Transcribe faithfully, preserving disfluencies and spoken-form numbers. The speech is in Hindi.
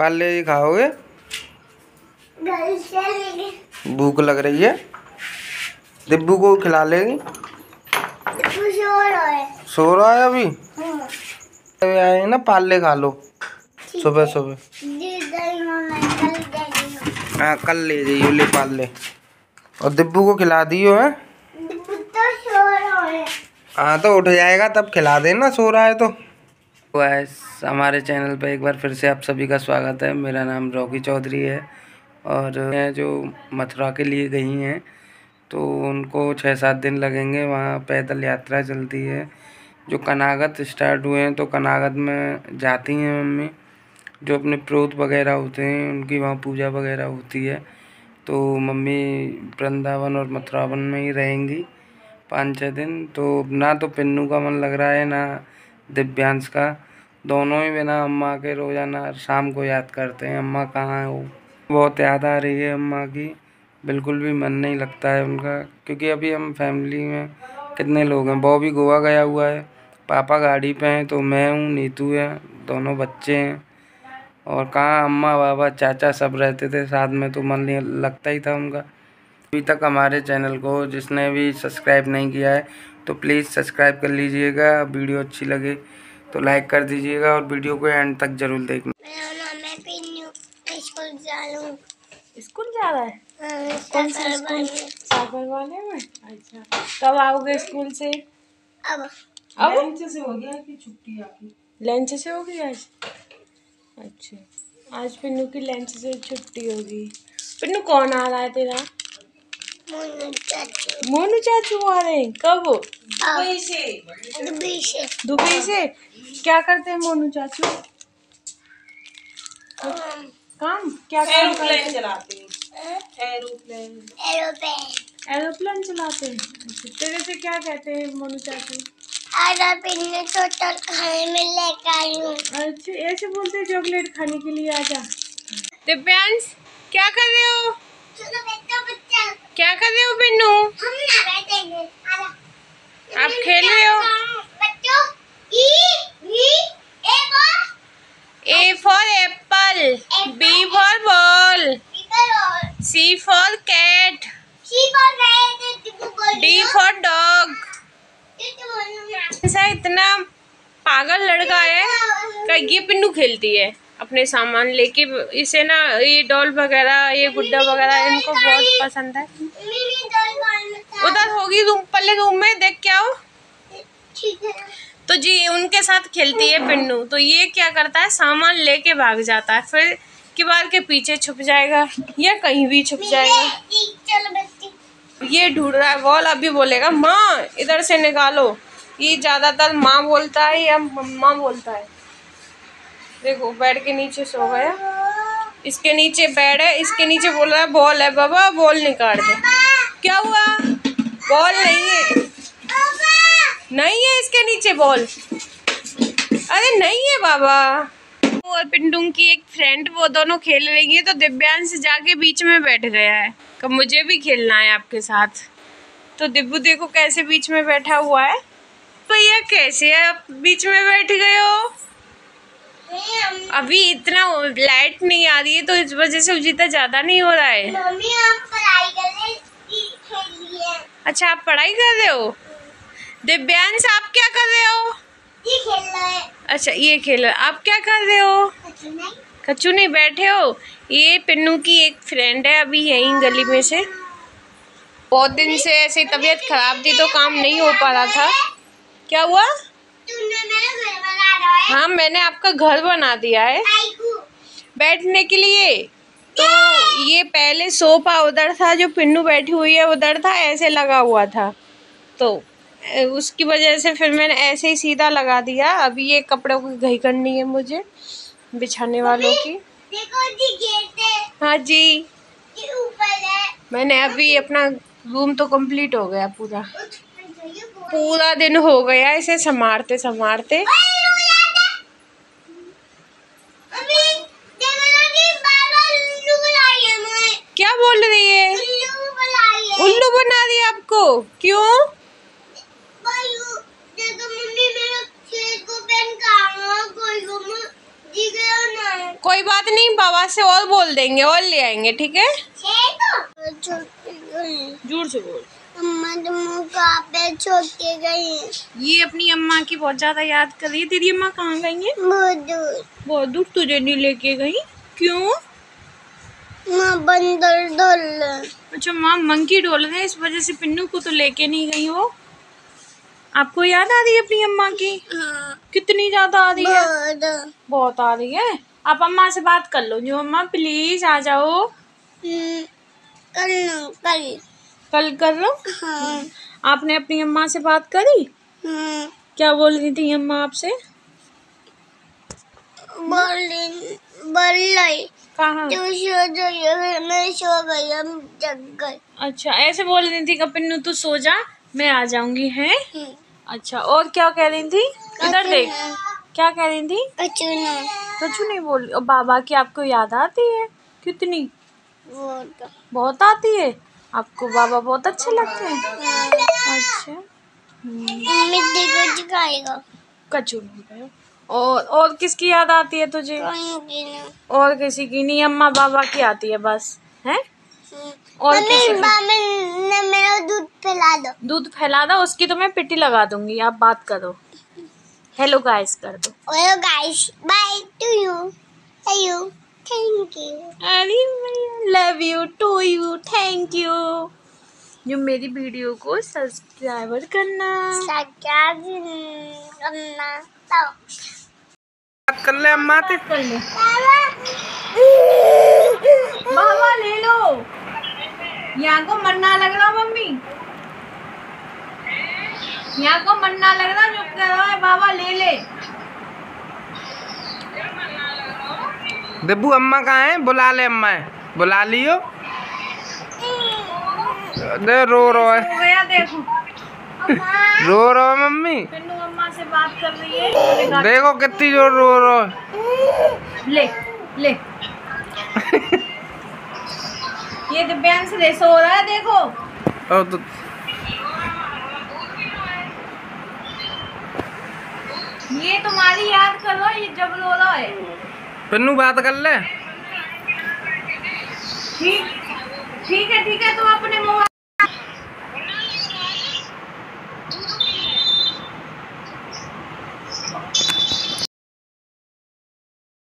पार्ले जी खाओगे? भूख लग रही है। दिब्बू को खिला लेगी। सो रहा है सो रहा है अभी। आए ना, पार्ले खा लो सुबह सुबह। हाँ कल ले जाइयो ले पार्ले। और दिब्बू को खिला दियो है। दिब्बू तो सो रहा है। हाँ तो उठ जाएगा तब खिला देना, सो रहा है तो। गाइस हमारे चैनल पे एक बार फिर से आप सभी का स्वागत है। मेरा नाम रॉकी चौधरी है और जो मथुरा के लिए गई हैं तो उनको छः सात दिन लगेंगे। वहाँ पैदल यात्रा चलती है। जो कनागत स्टार्ट हुए हैं तो कनागत में जाती हैं मम्मी। जो अपने प्रोत वगैरह होते हैं उनकी वहाँ पूजा वगैरह होती है। तो मम्मी वृंदावन और मथुरावन में ही रहेंगी पाँच छः दिन। तो ना तो पिन्नू का मन लग रहा है ना दिव्यांश का। दोनों ही बिना अम्मा के रोज़ाना शाम को याद करते हैं, अम्मा कहाँ हो। बहुत याद आ रही है अम्मा की, बिल्कुल भी मन नहीं लगता है उनका। क्योंकि अभी हम फैमिली में कितने लोग हैं। वो भी गोवा गया हुआ है, पापा गाड़ी पे हैं, तो मैं हूँ, नीतू है, दोनों बच्चे हैं। और कहाँ अम्मा बाबा चाचा सब रहते थे साथ में, तो मन नहीं लगता ही था उनका। अभी तक हमारे चैनल को जिसने भी सब्सक्राइब नहीं किया है तो प्लीज़ सब्सक्राइब कर लीजिएगा। वीडियो अच्छी लगे तो लाइक कर दीजिएगा और वीडियो को एंड तक जरूर देखना। स्कूल जा रहा हूँ। स्कूल जा रहा है? कौन सा स्कूल? सागर वाले में। अच्छा, कब आओगे स्कूल से? अब अब लंच से हो गया कि छुट्टी आपकी? लंच से हो गई आज। अच्छा, आज पिन्नू की लंच से छुट्टी होगी। पिन्नू कौन आ रहा है तेरा? मोनू चाचू। मोनू चाचू आ रहे हैं? कब? दुबई से। दुबई से। दुबई से क्या करते हैं मोनू चाचू? काम क्या काम करते हैं? चलाते हैं। एरोप्लेन। एरोप्लेन एरोप्लेन चलाते हैं। तेरे से क्या कहते हैं मोनू चाचू? आधा पिन्नू चॉकलेट खाने में लेकर आई हूँ। अच्छा, ऐसे बोलते हैं चॉकलेट खाने के लिए आजा। दिव्यांश क्या कर रहे हो? क्या कर रहे हो पिन्नू? हम ना बैठेंगे। आप खेल रहे हो? बच्चों ई ई A for A for apple, B for ball, C for cat, D for dog. ऐसा इतना पागल लड़का है का ये पिन्नू खेलती है अपने सामान लेके। इसे ना ये डॉल वगैरह, ये गुड्डा वगैरह इनको बहुत पसंद है। उधर होगी रूम, पल्ले रूम में देख के आओ। तो जी उनके साथ खेलती है पिन्नू। तो ये क्या करता है, सामान लेके भाग जाता है, फिर किवाड़ के पीछे छुप जाएगा या कहीं भी छुप जाएगा। ये ढूंढ रहा है बॉल, अभी बोलेगा माँ इधर से निकालो। ये ज्यादातर माँ बोलता है या मम्मा बोलता है। देखो बेड के नीचे सो गया, इसके नीचे बेड है, इसके नीचे बोल रहा है बॉल है बाबा, बॉल निकाल दे। क्या हुआ? बॉल नहीं है, नहीं है इसके नीचे बॉल। अरे नहीं है बाबा। और पिंडू की एक फ्रेंड, वो दोनों खेल रही है तो दिव्यांश जाके बीच में बैठ गया है कि मुझे भी खेलना है आपके साथ। तो दिब्बू देखो कैसे बीच में बैठा हुआ है। भैया कैसे आप बीच में बैठ गए हो? अभी इतना लाइट नहीं आ रही है तो इस वजह से उजिता ज्यादा नहीं हो रहा है। मम्मी आप पढ़ाई कर रहे हैं। अच्छा आप पढ़ाई कर रहे हो? दिव्यांश आप क्या कर रहे हो? ये खेल रहा है। अच्छा ये खेल रहा है। आप क्या कर रहे हो? कच्चू नहीं बैठे हो? ये पिन्नू की एक फ्रेंड है, अभी यहीं गली में से। बहुत दिन से ऐसी तबीयत खराब थी तो काम नहीं हो पा रहा था। क्या हुआ? हाँ मैंने आपका घर बना दिया है बैठने के लिए। तो ये पहले सोफा उधर था, जो पिन्नू बैठी हुई है उधर था, ऐसे लगा हुआ था, तो उसकी वजह से फिर मैंने ऐसे ही सीधा लगा दिया। अभी ये कपड़ों की घई करनी है मुझे, बिछाने वालों की। देखो जी गेट है। हाँ जी ये ऊपर है। मैंने अभी अपना रूम तो कंप्लीट हो गया, पूरा पूरा दिन हो गया इसे संभालते संभालते। क्या बोल रही है? उल्लू बना रही है आपको? क्यों? कोई बात नहीं, बाबा से और बोल देंगे और ले आएंगे, ठीक है। जोर से बोल। अम्मा तुम कहाँ पे छोड़ के गई? ये अपनी अम्मा की बहुत ज्यादा याद कर रही है। तेरी अम्मा कहाँ गई है? बहुत दूर। बहुत दूर तुझे नहीं लेके गई? क्यों? माँ बंदर डोल। अच्छा माँ मंकी डोल रहे, इस वजह से पिन्नू को तो लेके नहीं गई हो। आपको याद आ रही है अपनी अम्मा की? हाँ। कितनी ज्यादा आ रही है? बहुत। बहुत आ रही है। आप अम्मा से बात कर लो। जो अम्मा प्लीज आ जाओ। कल कल कल कर लो। हाँ। आपने अपनी अम्मा से बात करी? हाँ। क्या बोल रही थी अम्मा आपसे? बोल बोल कहाँ? तू सो जाइए, मैं सो गई, हम जग गए। अच्छा ऐसे बोल रही थी कपिन्नू तू सो जा, मैं आ जाऊंगी। हैं? अच्छा और क्या कह रही थी? इधर देख, क्या कह रही थी? कछु ना। कछु नहीं बोल रही। और बाबा की आपको याद आती है? कितनी? बहुत। बहुत आती है। आपको बाबा बहुत अच्छे लगते हैं? अच्छा मिट्टी कुछ खाएगा? कछु नहीं खाया। और और किसकी याद आती है तुझे? और किसी की नहीं, अम्मा बाबा की आती है बस। हैं? और किसी की? ने मेरा दूध फैला दो। दूध फैला दो, उसकी तो मैं पिट्टी लगा दूंगी। आप बात करो, हेलो गाइस कर दो। Hello guys, bye to you, hello, thank you. अरे love you too you, thank you. जो मेरी वीडियो को सब्सक्राइब करना सब्सक्राइब करना। तो बात कर ले अम्मा से। कर ले। बाबा ले लो, यहाँ को मन्ना लग रहा मम्मी, यहाँ को मन्ना लग रहा जो कर रहा है। बाबा ले ले। देबू अम्मा कहाँ है? बुला ले अम्मा है, बुला लियो। दे रो रो है, हो गया देखो, रो रो है मम्मी। पिन्नू अम्मा से बात कर रही है। देखो कितनी जोर रो रो है। ले ले ये दिव्यांश रे सो रहा है देखो। और तो ये तुम्हारी याद कर लो, ये जब रो रहा है। पिन्नू बात कर ले। ठीक ठीक है ठीक है, तुम अपने मोबाइल